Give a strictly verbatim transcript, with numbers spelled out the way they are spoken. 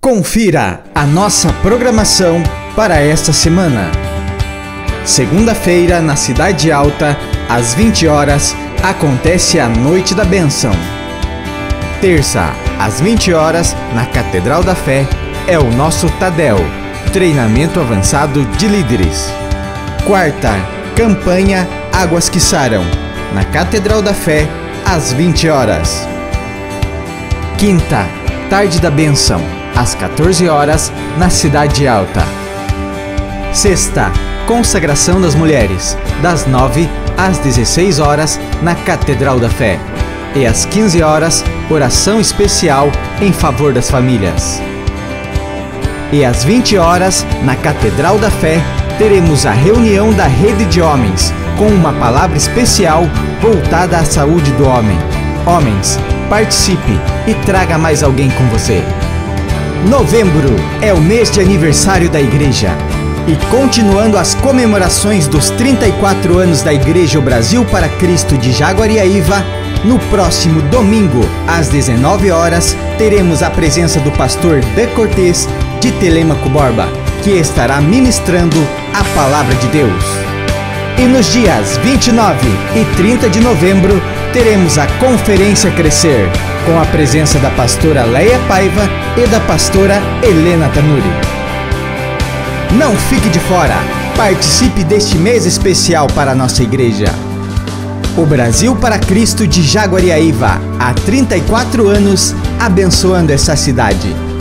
Confira a nossa programação para esta semana. Segunda-feira, na Cidade Alta, às vinte horas, acontece a Noite da Bênção. Terça, às vinte horas, na Catedral da Fé, é o nosso Tadel, treinamento avançado de líderes. Quarta, campanha Águas que Saram, na Catedral da Fé, às vinte horas. Quinta, Tarde da Bênção, às quatorze horas, na Cidade Alta. Sexta, Consagração das Mulheres, das nove às dezesseis horas, na Catedral da Fé. E às quinze horas, oração especial em favor das famílias. E às vinte horas, na Catedral da Fé, teremos a reunião da Rede de Homens, com uma palavra especial voltada à saúde do homem. Homens, participe e traga mais alguém com você. Novembro é o mês de aniversário da Igreja. E continuando as comemorações dos trinta e quatro anos da Igreja O Brasil para Cristo de Jaguariaíva, no próximo domingo, às dezenove horas, teremos a presença do pastor De Cortez, de Telêmaco Borba, que estará ministrando a Palavra de Deus. E nos dias vinte e nove e trinta de novembro, teremos a Conferência Crescer, com a presença da pastora Leia Paiva e da pastora Helena Tanuri. Não fique de fora! Participe deste mês especial para a nossa igreja. O Brasil para Cristo de Jaguariaíva, há trinta e quatro anos, abençoando essa cidade.